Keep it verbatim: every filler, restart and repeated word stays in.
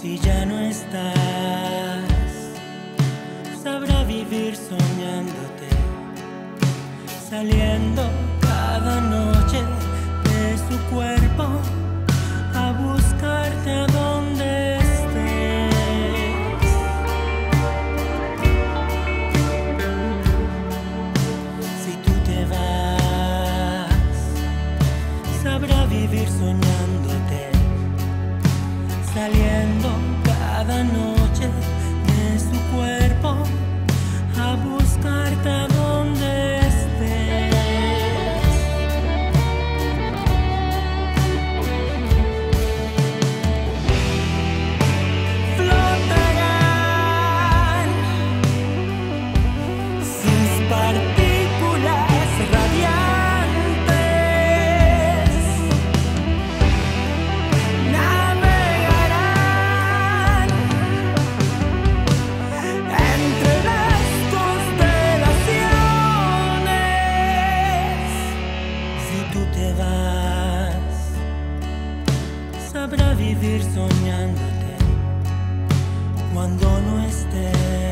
Si ya no estás, sabrá vivir soñándote, saliendo cada noche de su cuerpo a buscarte a donde estés. Si tú te vas, sabrá vivir soñándote, saliendo cada noche de su cuerpo a buscarte a donde estés. Flotarán sus partículas radiantes, navegarán entre las constelaciones. Si tú te vas, sabrá vivir soñándote cuando no estés.